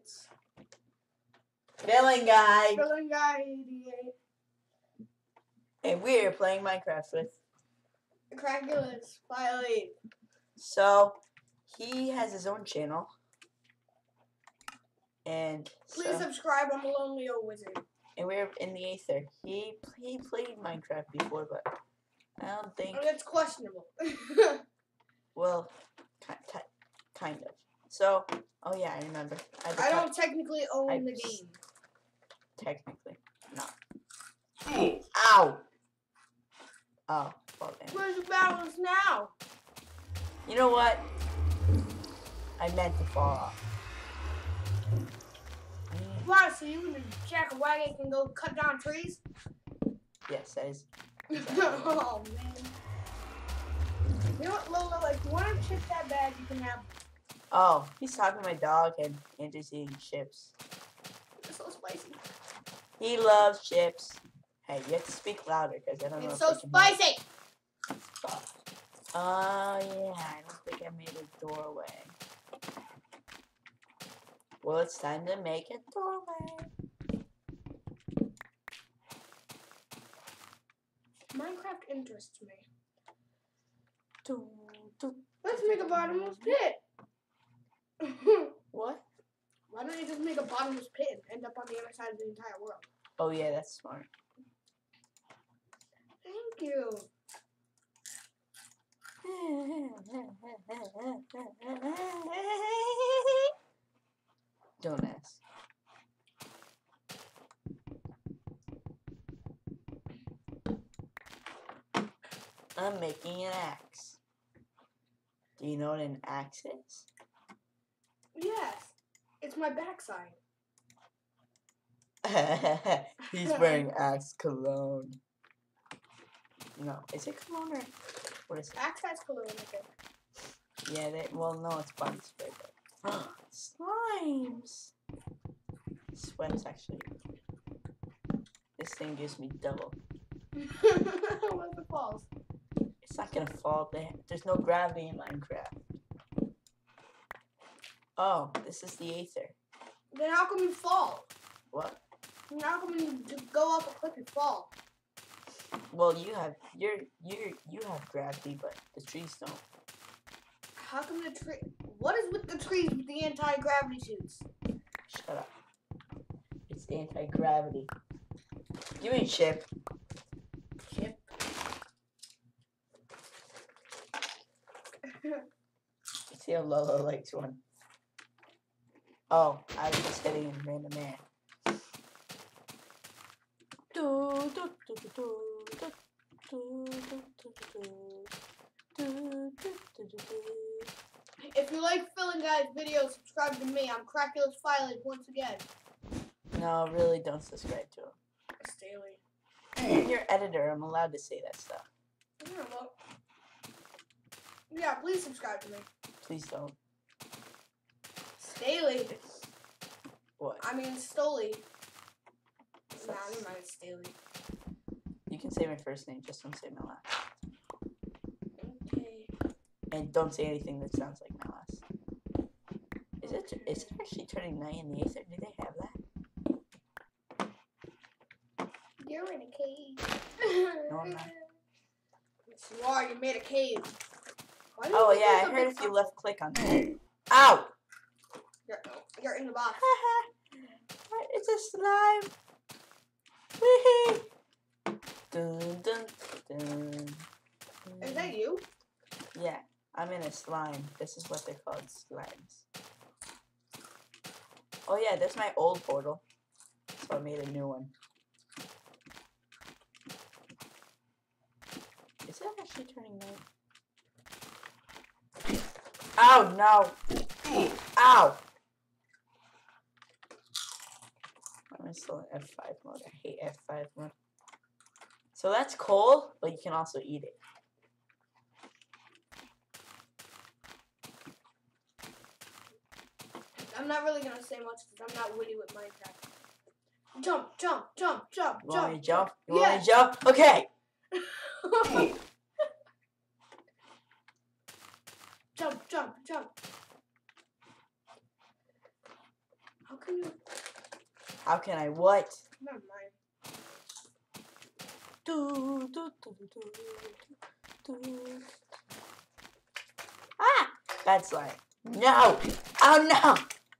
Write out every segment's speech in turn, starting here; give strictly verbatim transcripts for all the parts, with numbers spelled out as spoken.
It's Villain Guy. Villain Guy eighty-eight. And we're playing Minecraft with Crackulous File eight. So he has his own channel. And Please so, subscribe. I'm a lonely old wizard. and we're in the Aether. He he played Minecraft before, but I don't think. And it's questionable. Well, kind, kind of. So, oh yeah, I remember. I, I don't technically own I, the game. Technically, no. Ow! Oh, well then. Where's the balance now? You know what? I meant to fall off. Wow, so you and Jack and Wagon can go cut down trees? Yes, that is. Oh man. You know what, Lola? If you want to chip that bad, you can have. Oh, he's talking to my dog and Andrew's eating chips. It's so spicy. He loves chips. Hey, you have to speak louder because I don't know. It's if so they can spicy. hear. Oh yeah, I don't think I made a doorway. Well, it's time to make a doorway. Minecraft interests me. Doo, doo, Let's make a bottomless pit. What? Why don't you just make a bottomless pit and end up on the other side of the entire world? Oh yeah, that's smart. Thank you. Don't ask. I'm making an axe. Do you know what an axe is? Yes. It's my backside. He's wearing Axe cologne. No, is it cologne or what is it? Axe has cologne, I think. Yeah, they, well, no, it's body spray. But slimes. Sweats actually. This thing gives me double. What if it falls? It's not gonna fall. There's no gravity in Minecraft. Oh, this is the Aether. Then how come you fall? What? Then how come you just go up a cliff and fall? Well, you have you're you you have gravity, but the trees don't. How come the tree? What is with the trees with the anti-gravity suits? Shut up. It's anti-gravity. Give me a chip. Chip. See how Lola likes one. Oh, I was just hitting in random air. If you like Filling Guy's videos, subscribe to me. I'm Crackulous File eight once again. No, really don't subscribe to him. Staley. I'm your editor. I'm allowed to say that stuff. Yeah, well. Yeah, please subscribe to me. Please don't. Staley. What? I mean, Stoley. Nah, never mind, it's Staley. You can say my first name, just don't say my last. Okay. And don't say anything that sounds like my last. Is it? Is it actually turning night in the Aether? Do they have that? You're in a cave. No, I'm not. Yes, you are. You made a cave. Why do you Oh think yeah, there's I a heard big if you tunnel? left click on that. Ow! You're, you're in the box. It's a slime. Wee-hee. Dun, dun, dun. Is that you? Yeah, I'm in a slime. This is what they're called, slimes. Oh yeah, that's my old portal. So I made a new one. Is it actually turning night? Ow, no! Ow! I'm still in F five mode. I hate F five mode. So that's coal, but you can also eat it. I'm not really gonna say much because I'm not witty with Minecraft. Jump, jump, jump, jump, You want me jump. to jump? You want me Yes. to jump? Okay! Jump, jump, jump. How How can I what? Never mind. Do, do, do, do, do, do. Ah! Bad slime. No! Oh no!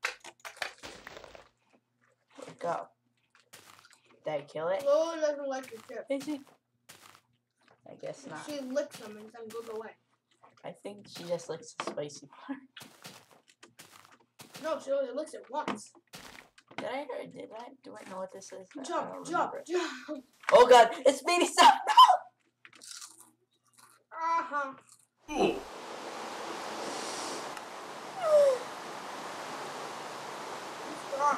Where'd it go? Did I kill it? Lola doesn't like your chip. Is it? I guess not. She licks them and then goes away. I think she just likes the spicy part. No, she only licks it once. Did I or did I? Do I know what this is? I Jump, don't jump, remember. jump. Oh god, it's speedy stuff! Uh-huh. No! Stop.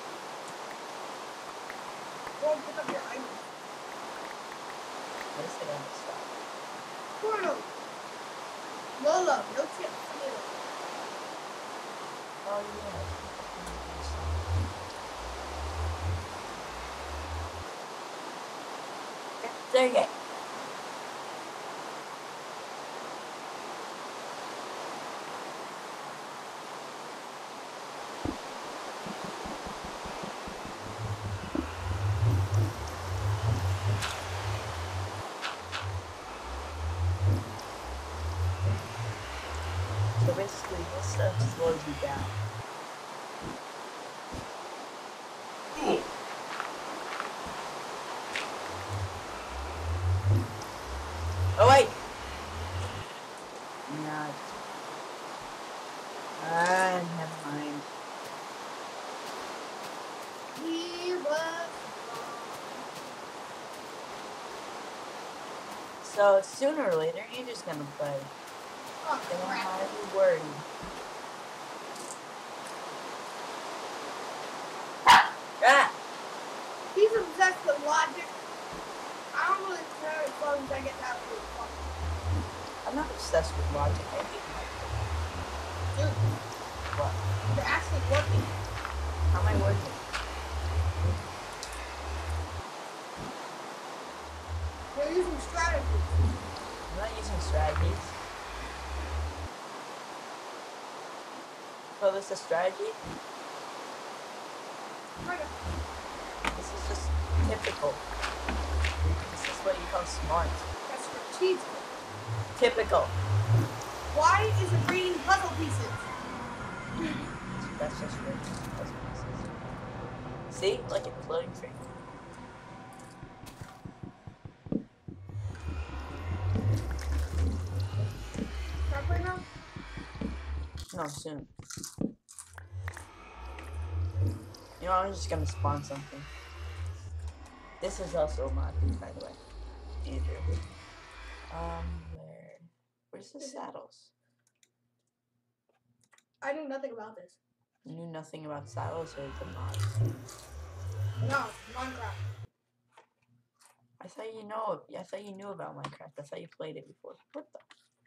Go and pick up your items. What is it gonna stop? Porno. Lola, no chips. Oh yeah. Dang it. So basically, this stuff slows you down. Oh wait! Not. Ah, never mind. He was. So sooner or later, you're just gonna play. Oh, Don't crap. have to be worried. Ah! He's obsessed with logic. I don't really care as long as I get that really fun. I'm not obsessed with logic. I hate logic. Dude, What? you're actually working. How am I working? You're using strategy. I'm not using strategies. So this is a strategy? Kind of. This is just typical. This is what you call smart. That's strategic. Typical. Why is it reading puzzle pieces? That's just weird. That's what this is. See? Like a floating tree. Stop right now? No, soon. You know, I'm just gonna spawn something. This is also a mod, by the way. Andrew. Um, where? Where's the saddles? I knew nothing about this. You knew nothing about saddles or the mods? No, Minecraft. I thought you know. I thought you knew about Minecraft. I thought you played it before. What the?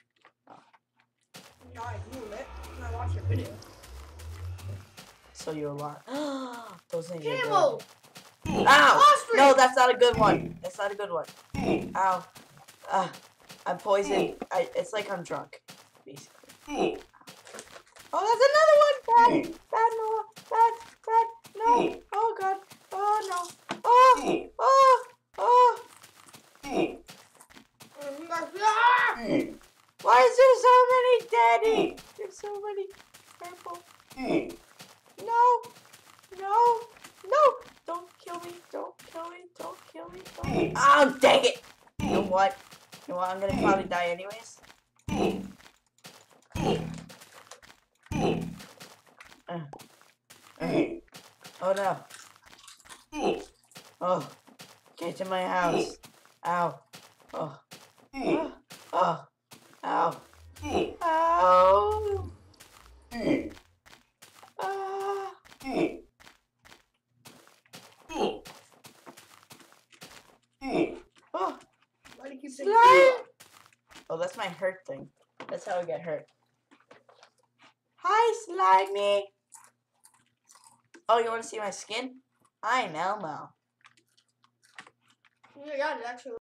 No, I knew it. And I watched your video. So you're a lot. Those things are Camel! good. Ow! Ostrich! No, that's not a good one. That's not a good one. Ow. Ah, I'm poisoned. I, it's like I'm drunk, basically. Oh, that's another one. Bad, bad, no, bad, bad, no. Oh god. Oh no. Oh, oh, oh. Ah! Why is there so many daddy? There's so many purple. No, no, no. Don't kill me. Don't kill me. Don't kill me. Don't. Oh, dang it. You know what? You know what? I'm gonna probably die anyways. Uh, uh. Oh no. Oh. Get to my house. Ow. Oh. Oh. Oh. Ow. Ow. Ah. Oh. Why do you keep saying Slime. Oh, that's my hurt thing. That's how I get hurt. Hi, Slimy. Oh, you want to see my skin? I'm Elmo. Oh my god, it actually